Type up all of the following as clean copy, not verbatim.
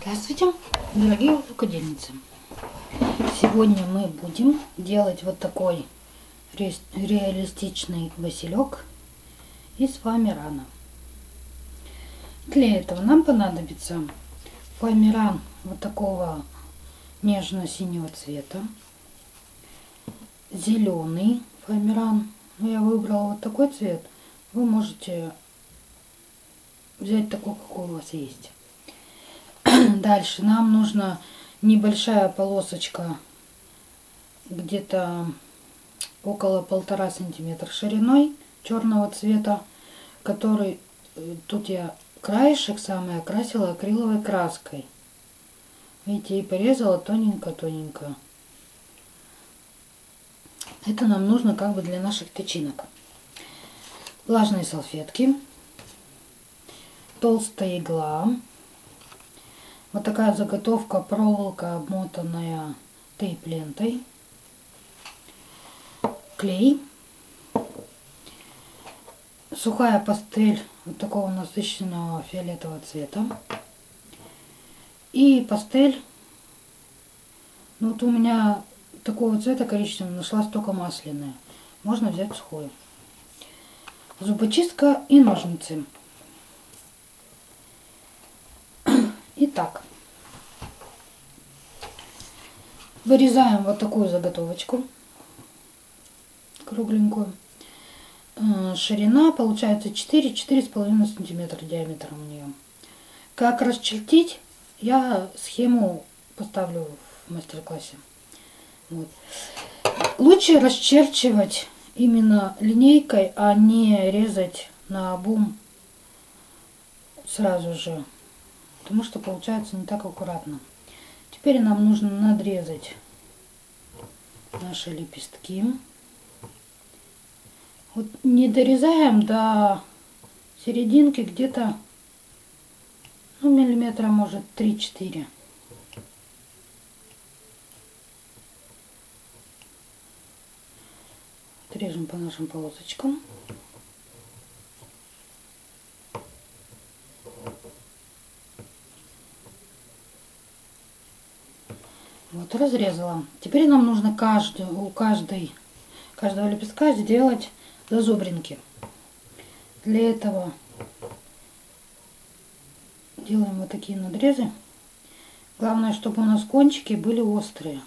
Здравствуйте, дорогие рукодельницы! Сегодня мы будем делать вот такой реалистичный василек из фоамирана. Для этого нам понадобится фоамиран вот такого нежно-синего цвета, зеленый фоамиран. Я выбрала вот такой цвет. Вы можете взять такой, какой у вас есть. Дальше нам нужна небольшая полосочка, где-то около 1,5 сантиметра шириной, черного цвета, который тут я краешек самый окрасила акриловой краской. Видите, и порезала тоненько-тоненько. Это нам нужно как бы для наших тычинок. Влажные салфетки, толстая игла. Вот такая заготовка, проволока, обмотанная тейп-лентой, клей, сухая пастель вот такого насыщенного фиолетового цвета и пастель, ну вот у меня такого цвета коричневого нашлась только масляная, можно взять сухую, зубочистка и ножницы. Итак, вырезаем вот такую заготовочку кругленькую. Ширина получается 4-4,5 сантиметра диаметром у нее. Как расчертить, я схему поставлю в мастер-классе. Вот. Лучше расчерчивать именно линейкой, а не резать наобум сразу же. Потому что получается не так аккуратно. Теперь нам нужно надрезать наши лепестки. Вот не дорезаем до серединки, где-то миллиметра, может, 3-4. Отрежем по нашим полосочкам. Вот, разрезала. Теперь нам нужно у каждого лепестка сделать зазубринки. Для этого делаем вот такие надрезы. Главное, чтобы у нас кончики были острые.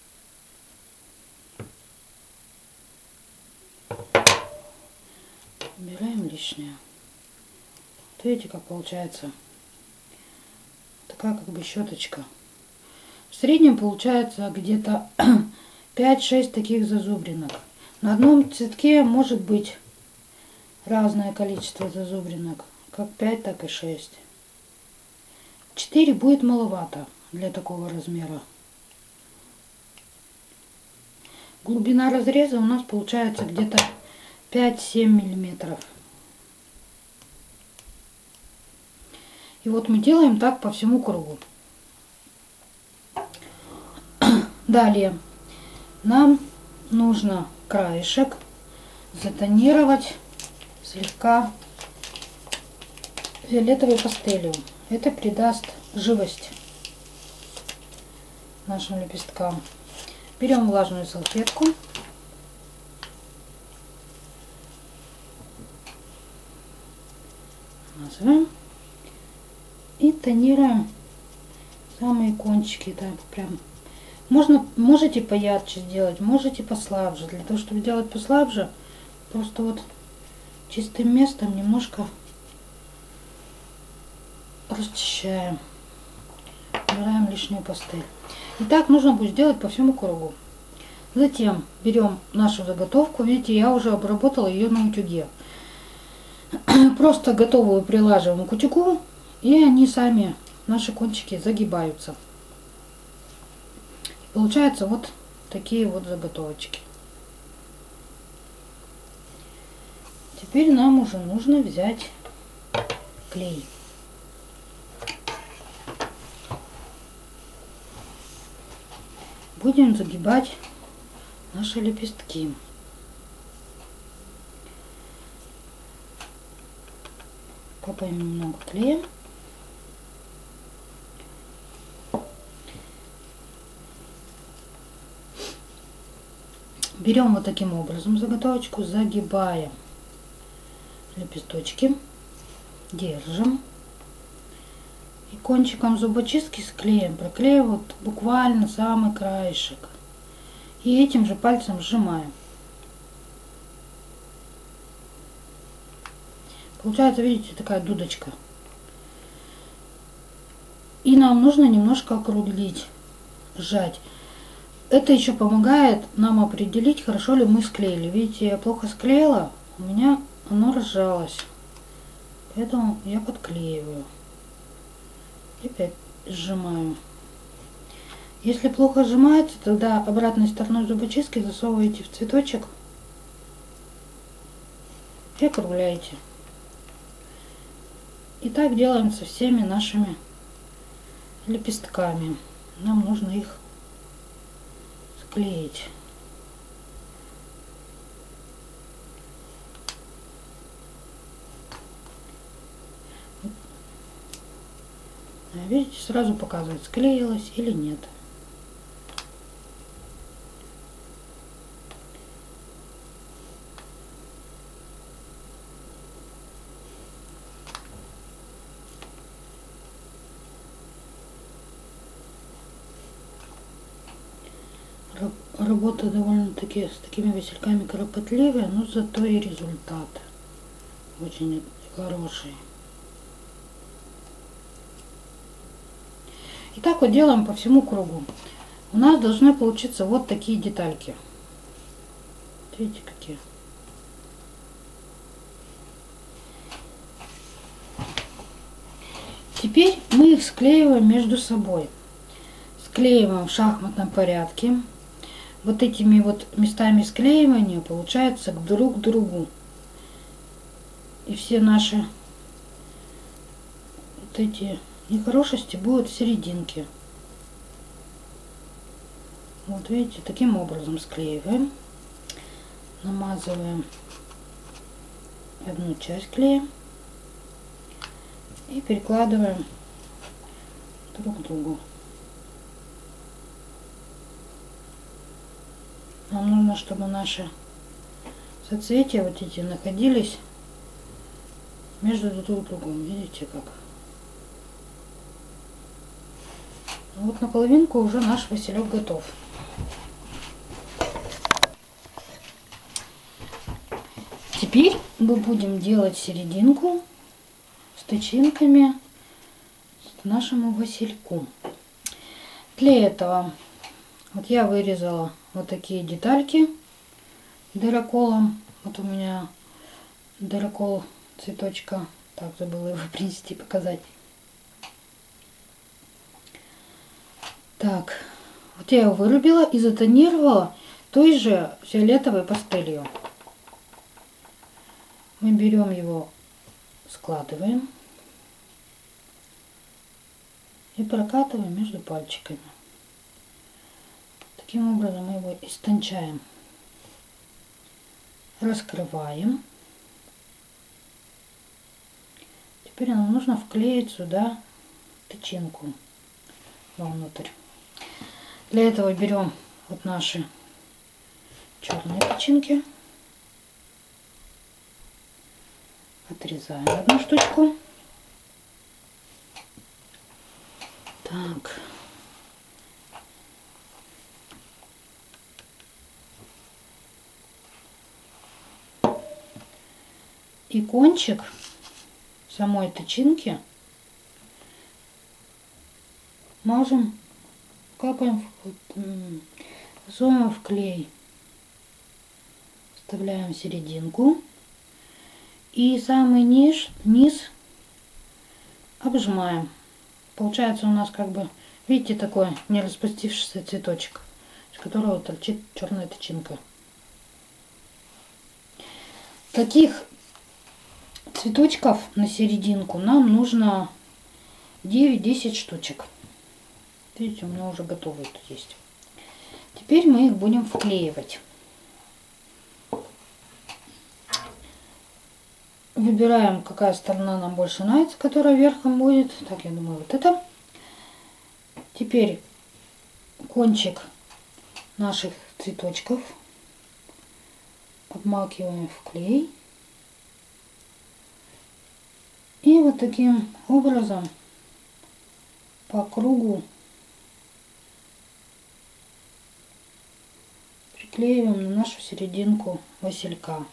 Убираем лишнее. Вот видите, как получается. Такая как бы щеточка. В среднем получается где-то 5-6 таких зазубринок. На одном цветке может быть разное количество зазубринок. Как 5, так и 6. 4 будет маловато для такого размера. Глубина разреза у нас получается где-то 5-7 миллиметров. И вот мы делаем так по всему кругу. Далее нам нужно краешек затонировать слегка фиолетовой пастелью. Это придаст живость нашим лепесткам. Берем влажную салфетку. Смазываем. И тонируем самые кончики. Так, прям. Можете поярче сделать, можете послабже. Для того, чтобы сделать послабже, просто вот чистым местом немножко расчищаем. Убираем лишнюю пастель. И так нужно будет сделать по всему кругу. Затем берем нашу заготовку. Видите, я уже обработала ее на утюге. Просто готовую прилаживаем к утюгу, и они сами, наши кончики, загибаются. Получаются вот такие вот заготовочки. Теперь нам уже нужно взять клей. Будем загибать наши лепестки. Капаем немного клея. Берем вот таким образом заготовочку, загибаем лепесточки, держим. И кончиком зубочистки склеим, проклеим вот буквально самый краешек. И этим же пальцем сжимаем. Получается, видите, такая дудочка. И нам нужно немножко округлить, сжать. Это еще помогает нам определить, хорошо ли мы склеили. Видите, я плохо склеила, у меня оно разжалось. Поэтому я подклеиваю. И опять сжимаю. Если плохо сжимается, тогда обратной стороной зубочистки засовываете в цветочек и округляете. И так делаем со всеми нашими лепестками. Нам нужно их склеить. Видите, сразу показывает, склеилась или нет. Работа довольно-таки с такими васильками кропотливая, но зато и результат очень хороший. И так вот делаем по всему кругу. У нас должны получиться вот такие детальки. Видите, какие. Теперь мы их склеиваем между собой. Склеиваем в шахматном порядке. Вот этими вот местами склеивания получается друг к другу. И все наши вот эти нехорошести будут в серединке. Вот видите, таким образом склеиваем. Намазываем одну часть клея и перекладываем друг к другу. Нам нужно, чтобы наши соцветия вот эти находились между друг другом. Видите как? Вот наполовинку уже наш василек готов. Теперь мы будем делать серединку с тычинками нашему васильку. Для этого вот я вырезала вот такие детальки дыроколом. Вот у меня дырокол цветочка. Так, забыла его принести, показать. Так, вот я его вырубила и затонировала той же фиолетовой пастелью. Мы берем его, складываем и прокатываем между пальчиками. Таким образом мы его истончаем. Раскрываем. Теперь нам нужно вклеить сюда тычинку вовнутрь. Для этого берем вот наши черные тычинки. Отрезаем одну штучку. Так. И кончик самой тычинки мажем, капаем, засовываем в клей, вставляем в серединку и самый низ обжимаем. Получается у нас как бы, видите, такой не распустившийся цветочек, из которого торчит черная тычинка. Таких цветочков на серединку нам нужно 9-10 штучек. Видите, у меня уже готовые тут есть. Теперь мы их будем вклеивать. Выбираем, какая сторона нам больше нравится, которая верхом будет. Так, я думаю, вот это. Теперь кончик наших цветочков обмакиваем в клей. И вот таким образом по кругу приклеиваем на нашу серединку василька.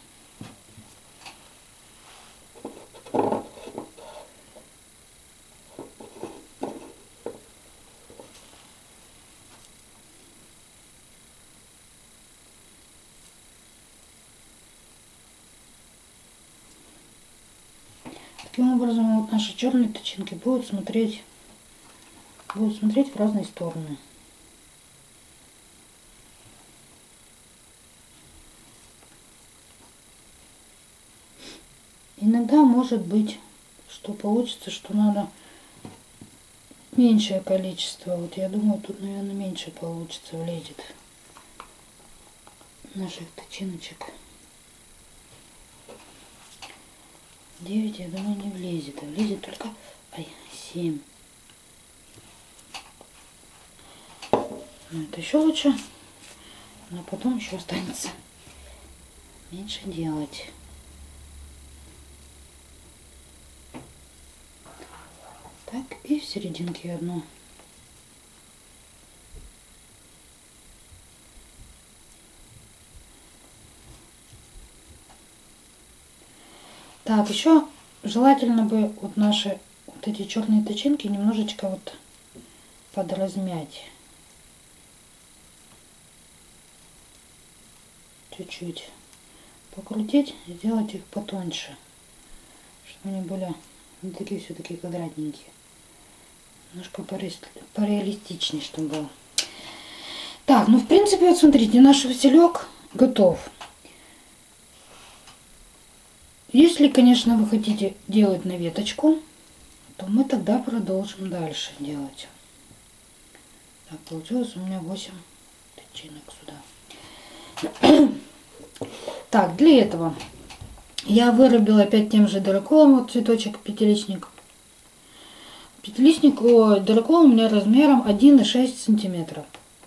Таким образом вот наши черные тычинки будут смотреть в разные стороны. Иногда может быть, что получится, что надо меньшее количество. Вот я думаю, тут, наверное, меньше получится, влезет наших тычиночек. 9, я думаю, не влезет. А влезет только 7. Но это еще лучше. Но потом еще останется меньше делать. Так, и в серединке одну. Так, еще желательно бы вот наши вот эти черные тычинки немножечко вот подразмять. Чуть-чуть покрутить и сделать их потоньше, чтобы они были не такие все-таки квадратненькие. Немножко пореалистичнее, чтобы было. Так, ну в принципе, вот смотрите, наш василек готов. Если, конечно, вы хотите делать на веточку, то мы тогда продолжим дальше делать. Так, получилось у меня 8 тычинок сюда. Так, для этого я вырубила опять тем же дыроколом, вот цветочек пятилистник. Дырокол у меня размером 1,6 сантиметра.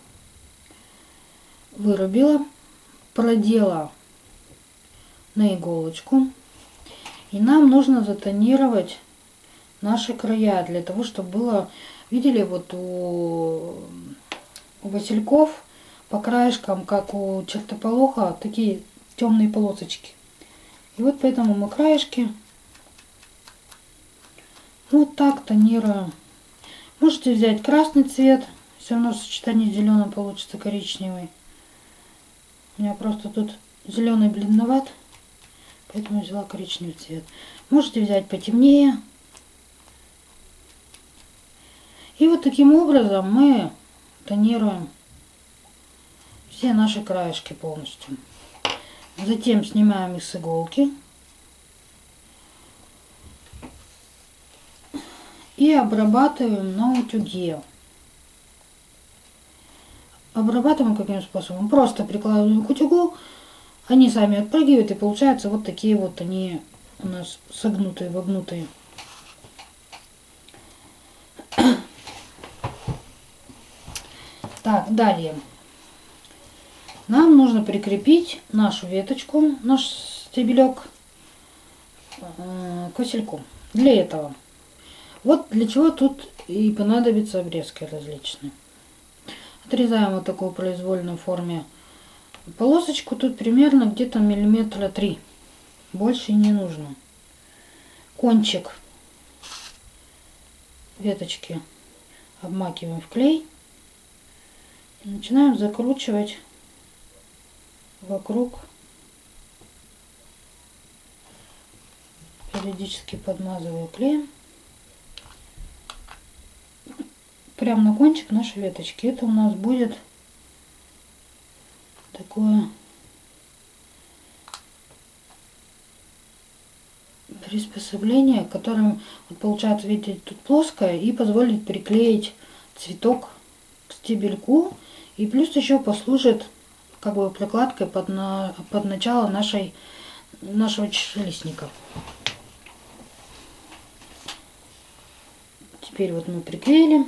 Вырубила, продела на иголочку. И нам нужно затонировать наши края, для того, чтобы было, видели, вот у васильков по краешкам, как у чертополоха, такие темные полосочки. И вот поэтому мы краешки вот так тонируем. Можете взять красный цвет, все равно в сочетании с зеленым получится коричневый. У меня просто тут зеленый бледноват, поэтому взяла коричневый цвет. Можете взять потемнее. И вот таким образом мы тонируем все наши краешки полностью. Затем снимаем их с иголки и обрабатываем на утюге. Обрабатываем каким способом? Просто прикладываем к утюгу, они сами отпрыгивают, и получаются вот такие вот они у нас согнутые, вогнутые. Так, далее. Нам нужно прикрепить нашу веточку, наш стебелек к васильку. Для этого. Вот для чего тут и понадобятся обрезки различные. Отрезаем вот такую произвольную форме полосочку. Тут примерно где-то миллиметра 3. Больше не нужно. Кончик веточки обмакиваем в клей. И начинаем закручивать вокруг, периодически подмазываю клеем, прямо на кончик нашей веточки. Это у нас будет такое приспособление, которым вот получается, видите, тут плоское, и позволит приклеить цветок к стебельку, и плюс еще послужит как бы прокладкой под начало нашего чашелистника. Теперь вот мы приклеили,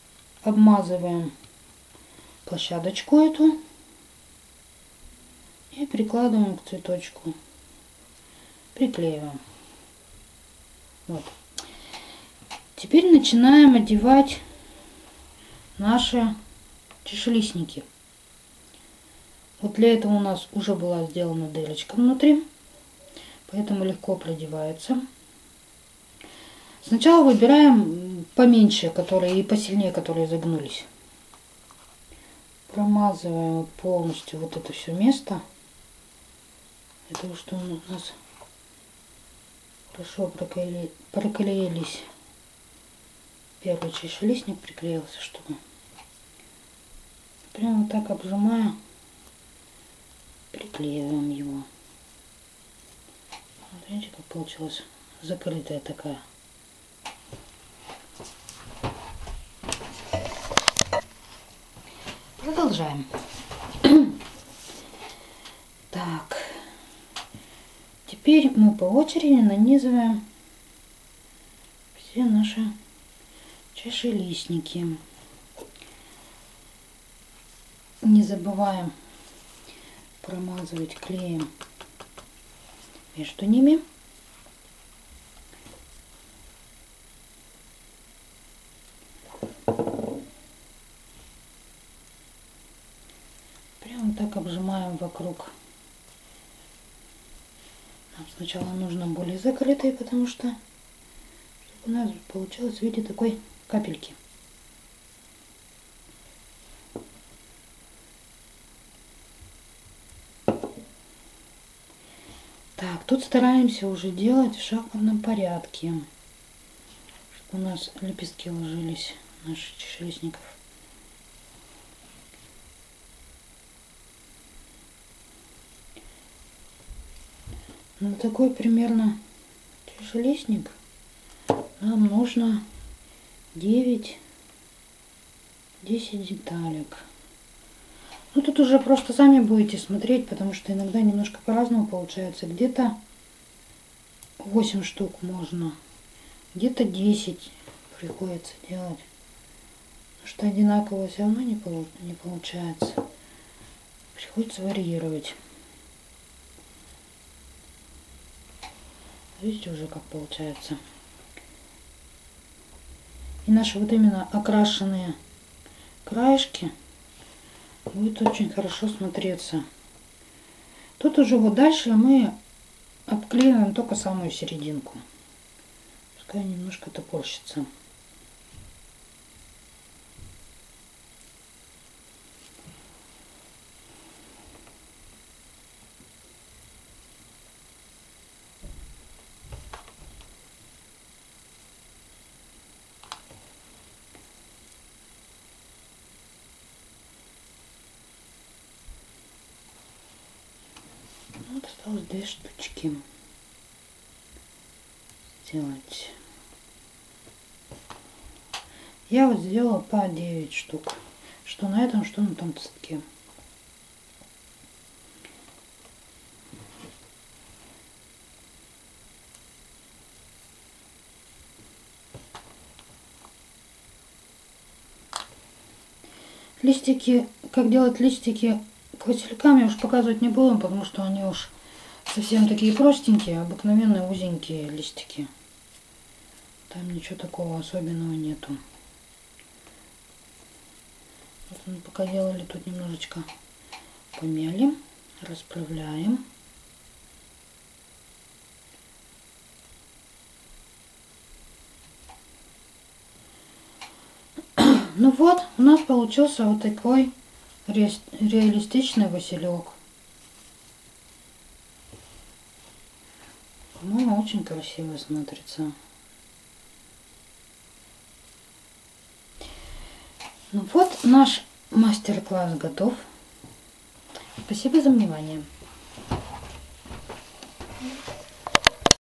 обмазываем площадочку эту и И прикладываем к цветочку. Приклеиваем. Вот. Теперь начинаем одевать наши чашелистники. Вот для этого у нас уже была сделана дырочка внутри, поэтому легко продевается. Сначала выбираем поменьше, которые и посильнее, которые загнулись. Промазываем полностью вот это все место, для того, чтобы у нас хорошо проклеились. Первый чашелистник приклеился, чтобы прямо вот так обжимая, приклеиваем его. Вот видите, как получилась закрытая такая. Продолжаем. Так. Теперь мы по очереди нанизываем все наши чашелистники. Не забываем промазывать клеем между ними. Прямо так обжимаем вокруг. Нам сначала нужно более закрытые, потому что чтобы у нас получилось в виде такой капельки. Так, тут стараемся уже делать в шахматном порядке, чтобы у нас лепестки ложились наших чашелистников. На такой примерно чашелистник нам нужно 9-10 деталек. Ну тут уже просто сами будете смотреть, потому что иногда немножко по-разному получается. Где-то 8 штук можно, где-то 10 приходится делать. Потому что одинаково все равно не получается. Приходится варьировать. Видите уже, как получается. И наши вот именно окрашенные краешки будет очень хорошо смотреться. Тут уже вот дальше мы обклеиваем только самую серединку. Пускай немножко топорщится. Вот осталось 2 штучки сделать. Я вот сделала по 9 штук. Что на этом, что на том цветке. Листики, как делать листики к василькам, я уж показывать не буду, потому что они уж совсем такие простенькие, обыкновенные узенькие листики. Там ничего такого особенного нету. Вот мы пока делали, тут немножечко помяли, расправляем. Ну вот, у нас получился вот такой реалистичный василек. По-моему, очень красиво смотрится. Ну вот, наш мастер-класс готов. Спасибо за внимание.